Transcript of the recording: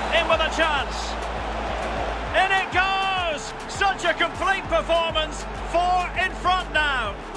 in with a chance. In it goes! Such a complete performance. 4 in front now.